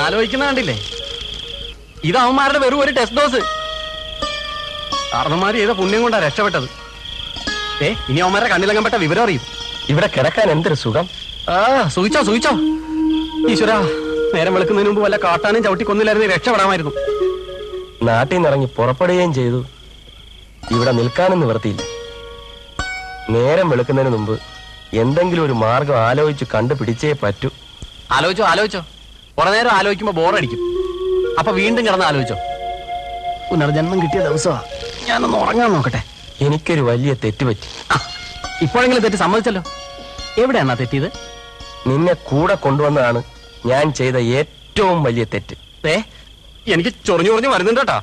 ആലോചിക്കുന്ന കണ്ടില്ലേ? ഇത് അവന്മാരുടെ വെറും ഒരു ടെസ്റ്റ് ഡോസ്. കാരണന്മാര് ചെയ്ത പുണ്യം കൊണ്ടാ രക്ഷപ്പെട്ടത്. ഇനി അവന്മാരുടെ കണ്ണിലങ്ങപ്പെട്ട വിവരം അറിയും. ഇവിടെ കിടക്കാൻ എന്തൊരു സുഖം. സൂചിച്ചോ ഈശ്വരാ, നേരം വെളുക്കുന്നതിന് മുമ്പ് വല്ല കാട്ടാനും ചവിട്ടി കൊന്നില്ലായിരുന്നു രക്ഷപ്പെടാമായിരുന്നു. നാട്ടിൽ നിന്ന് ഇറങ്ങി പുറപ്പെടുകയും ചെയ്തു. ഇവിടെ നിൽക്കാനും നിവർത്തിയില്ല. നേരം വെളുക്കുന്നതിന് മുമ്പ് എന്തെങ്കിലും ഒരു മാർഗം ആലോചിച്ച് കണ്ടുപിടിച്ചേ പറ്റൂ. ആലോചിച്ചോ കുറെ നേരം ആലോചിക്കുമ്പോ ബോറടിക്കും. അപ്പൊ വീണ്ടും കിടന്ന് ആലോചിച്ചോ. പുനർജന്മം കിട്ടിയ ദിവസമാ. ഞാനൊന്ന് ഉറങ്ങാൻ നോക്കട്ടെ. എനിക്കൊരു വലിയ തെറ്റ് പറ്റി. ഇപ്പോഴെങ്കിലും തെറ്റ് സമ്മതിച്ചല്ലോ. എവിടെയാണാ തെറ്റിയത്? നിന്നെ കൂടെ കൊണ്ടുവന്നതാണ് ഞാൻ ചെയ്ത ഏറ്റവും വലിയ തെറ്റ്. എനിക്ക് ചൊറിഞ്ഞു വരുന്നുണ്ട് കേട്ടാ.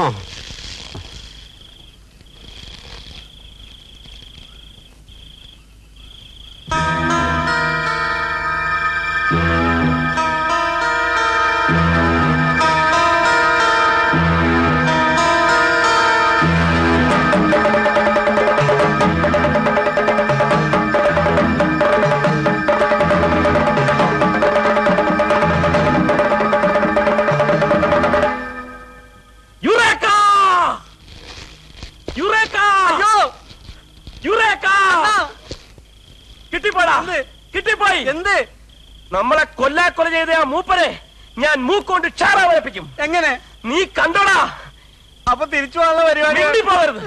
എന്ത്? നമ്മളെ കൊല്ല ചെയ്ത ആ മൂപ്പരെ ഞാൻ മൂക്കൊണ്ട് ക്ഷാറ വരപ്പിക്കും. എങ്ങനെ? നീ കണ്ടോടാ. അപ്പൊ തിരിച്ചു പോകാനുള്ള പരിപാടി പോകരുത്.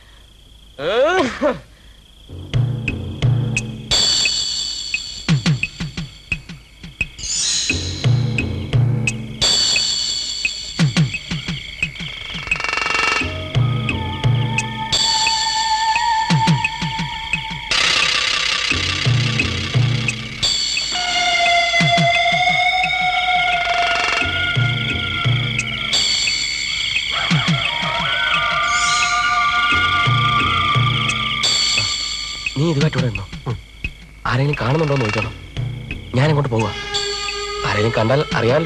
നീ ഇതുമായിട്ടൂടെ നിന്നോ. ആരെങ്കിലും കാണുന്നുണ്ടോ എന്ന് നോക്കണം. ഞാനിങ്ങോട്ട് പോവാ. ആരെങ്കിലും കണ്ടാൽ അറിയാമല്ലോ.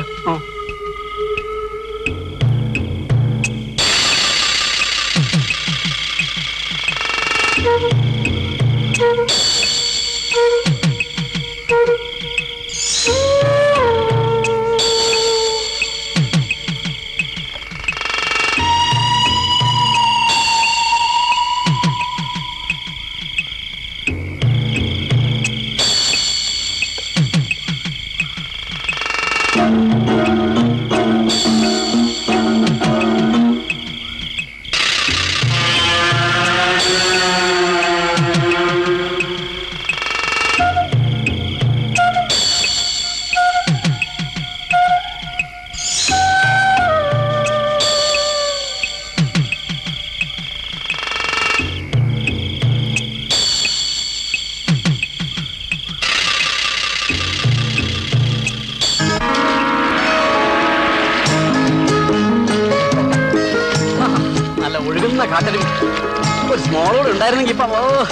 കാട്ടിലും ഒരു സ്മോളോട് ഉണ്ടായിരുന്നെങ്കിൽ ഇപ്പൊ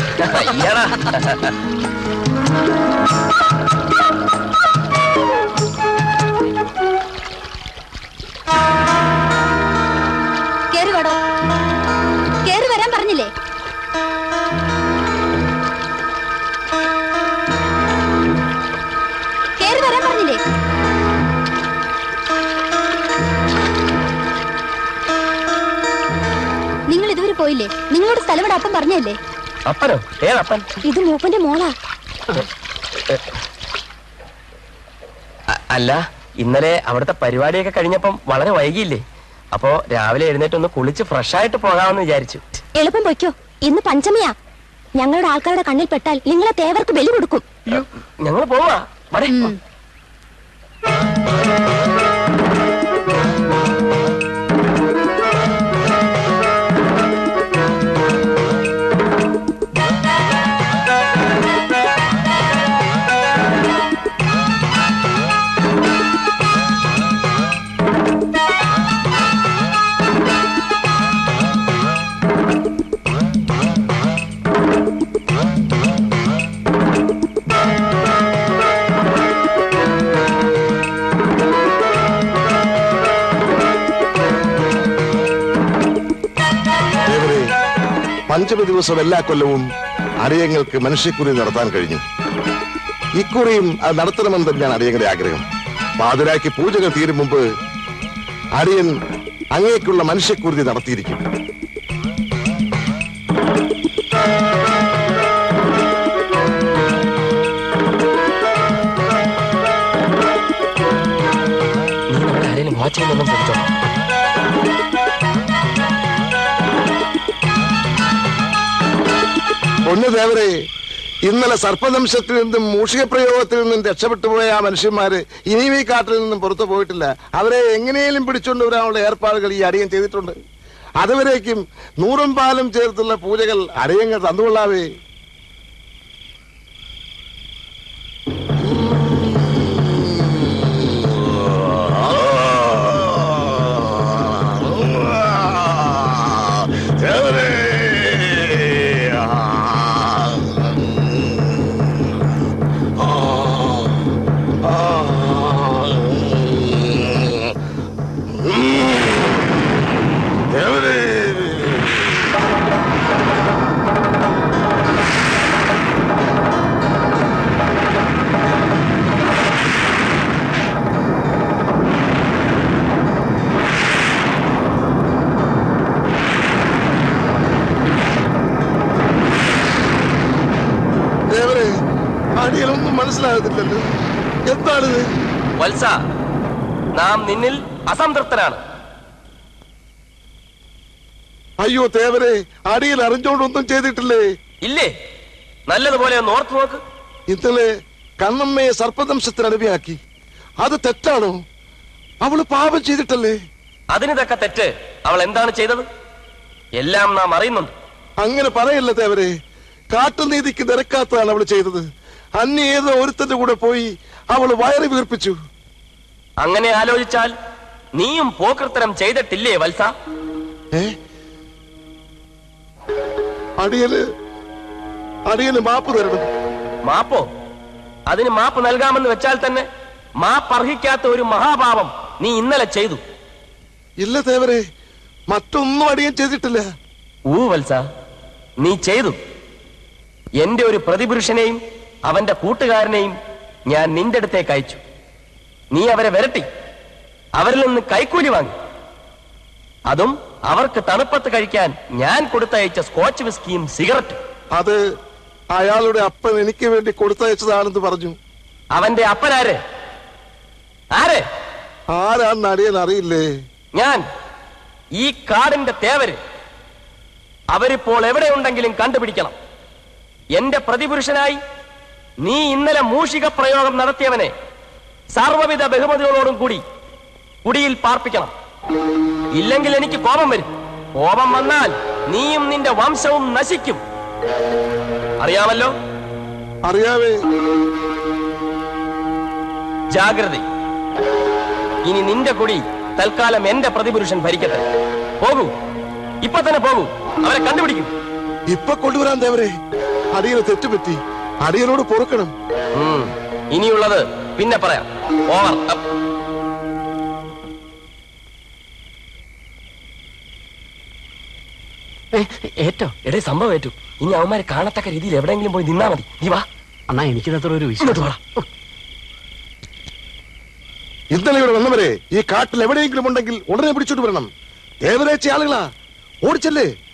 കേറി വാടോ. കേറി വരാൻ പറഞ്ഞില്ലേ? കേറി വരാൻ പറഞ്ഞില്ലേ? നിങ്ങൾ ഇതുവരെ പോയില്ലേ? നിങ്ങളോട് സ്ഥലം ഇവിടെ അപ്പം പറഞ്ഞല്ലേ? അപ്പനോ? ഏതപ്പൻ? ഇത് മൂപ്പന്റെ മോളാ. അല്ല, ഇന്നലെ അവിടുത്തെ പരിപാടിയൊക്കെ കഴിഞ്ഞപ്പം വളരെ വൈകിയില്ലേ? അപ്പോ രാവിലെ എഴുന്നേറ്റ് ഒന്ന് കുളിച്ച് ഫ്രഷ് ആയിട്ട് പോകാമെന്ന് വിചാരിച്ചു. എളുപ്പം പൊയ്ക്കോ. ഇന്ന് പഞ്ചമിയാ. ഞങ്ങളുടെ ആൾക്കാരുടെ കണ്ണിൽ പെട്ടാൽ നിങ്ങളെ തേവർക്ക് ബലി കൊടുക്കും. ഞങ്ങൾ പോവാ. പഞ്ചമി ദിവസം എല്ലാ കൊല്ലവും അടിയങ്ങൾക്ക് മനുഷ്യക്കുറി നടത്താൻ കഴിഞ്ഞു. ഇക്കുറിയും അത് നടത്തണമെന്ന് തന്നെയാണ് അടിയങ്ങളുടെ ആഗ്രഹം. പാതിരാക്കി പൂജകൾ തീരും മുമ്പ് അടിയൻ അങ്ങേക്കുള്ള മനുഷ്യക്കുരുതി നടത്തിയിരിക്കും. നീ നമ്മളെ ആരെയും വാച്ച് ചെയ്യുന്നൊന്നും ശ്രമിച്ചോ. പൊന്നു ദേവരെ, ഇന്നലെ സർപ്പദംശത്തിൽ നിന്നും മൂഷിക പ്രയോഗത്തിൽ നിന്നും രക്ഷപ്പെട്ടു പോയ ആ മനുഷ്യന്മാര് ഇനിയും ഈ കാട്ടിൽ നിന്നും പുറത്തു പോയിട്ടില്ല. അവരെ എങ്ങനെയും പിടിച്ചുകൊണ്ട് വരാനുള്ള ഏർപ്പാടുകൾ ഈ അടിയൻ ചെയ്തിട്ടുണ്ട്. അതുവരേക്കും 100 പാലും ചേർത്തുള്ള പൂജകൾ അടിയങ്ങൾ തന്നുകൊള്ളാവേ. അടിയനൊന്നും മനസ്സിലാകത്തില്ലല്ലോ. എന്താണിത്? വത്സ, നാം നിന്നിൽ അസംതൃപ്തനാണ്. അയ്യോ തേവരെ, അടിയൻ അറിഞ്ഞോണ്ടൊന്നും ചെയ്തിട്ടില്ലേ? ഇല്ലേ? നല്ലതുപോലെ ഒന്ന് ഓർത്തു നോക്ക്. ഇന്നലെ കണ്ണമ്മയെ സർപ്പദംശത്തിന് അടിമയാക്കി. അത് തെറ്റാണോ? അവള് പാപം ചെയ്തിട്ടല്ലേ? അതിന് തക്ക തെറ്റ് അവൾ എന്താണ് ചെയ്തത് എല്ലാം നാം അറിയുന്നുണ്ട്. അങ്ങനെ പറയല്ല തേവരെ. കാട്ടുനീതിക്ക് നിരക്കാത്തതാണ് അവള് ചെയ്തത്. അന്യ ഏതോ ഒരുത്തന്റെ കൂടെ പോയി അവള് വയറ് വീർപ്പിച്ചു. അങ്ങനെ ആലോചിച്ചാൽ നീയും പോക്കൃത്തരം ചെയ്തിട്ടില്ലേ വത്സ? അടിയന് മാപ്പ് തരണം. മാപ്പോ? അതിന് മാപ്പ് നൽകാമെന്ന് വെച്ചാൽ തന്നെ മാപ്പ് അർഹിക്കാത്ത ഒരു മഹാപാപം നീ ഇന്നലെ ചെയ്തു. ഇല്ല തേവരെ, മറ്റൊന്നും അടിയൻ ചെയ്തിട്ടില്ല. വത്സ, നീ ചെയ്തു. എന്റെ ഒരു പ്രതിപുരുഷനെയും അവന്റെ കൂട്ടുകാരനെയും ഞാൻ നിന്റെ അടുത്തേക്ക് അയച്ചു. നീ അവരെ വിരട്ടി അവരിൽ നിന്ന് കൈക്കൂലി വാങ്ങി. അതും അവർക്ക് തണുപ്പത്ത് കഴിക്കാൻ ഞാൻ കൊടുത്തയച്ച സ്കോച്ച് വിസ്കിയും സിഗരറ്റും. അത് അയാളുടെ അപ്പൻ എനിക്ക് വേണ്ടി കൊടുത്തയച്ചതാണെന്ന് പറഞ്ഞു. അവന്റെ അപ്പനാര്? ആരാന്ന് അടിയൻ അറിയില്ലേ? ഞാൻ, ഈ കാടിന്റെ തേവര്. അവരിപ്പോൾ എവിടെയുണ്ടെങ്കിലും കണ്ടുപിടിക്കണം. എന്റെ പ്രതിപുരുഷനായി നീ ഇന്നലെ മൂഷിക പ്രയോഗം നടത്തിയവനെ സർവ്വവിധ ബഹുമതികളോടും കൂടി കുടിയിൽ പാർപ്പിക്കണം. ഇല്ലെങ്കിൽ എനിക്ക് കോപം വരും. കോപം വന്നാൽ നീയും നിന്റെ വംശവും നശിക്കും. അറിയാമല്ലോ? അറിയാവേ. ജാഗ്രത. ഇനി നിന്റെ കുടി തൽക്കാലം എന്റെ പ്രതിപുരുഷൻ ഭരിക്കട്ടെ. പോകൂ, ഇപ്പൊ തന്നെ പോകൂ. അവരെ കണ്ടുപിടിക്കും. ഇപ്പൊ കൊണ്ടുവരാൻ തേവരെ. അടിയന് തെറ്റുപറ്റി. അടിയനോട് പൊറുക്കണം. ഇനിയുള്ളത് പിന്നെ പറയാം. ഓവർ. ഏറ്റോ എടേ, സംഭവം ഏറ്റു. ഇനി അവന്മാരെ കാണത്തക്ക രീതിയിൽ എവിടെയെങ്കിലും പോയി നിന്നാ മതി. നീ വാ. അണ്ണാ, എനിക്കിതത്ര ഒരു വിശ്വാസം. ഇന്നലെ ഇവിടെ വന്നവരെ ഈ കാട്ടിൽ എവിടെയെങ്കിലും ഉണ്ടെങ്കിൽ ഉടനെ പിടിച്ചോട്ട് വരണം. തേവരേച്ച ആളുകളാ. ഓടിച്ചല്ലേ.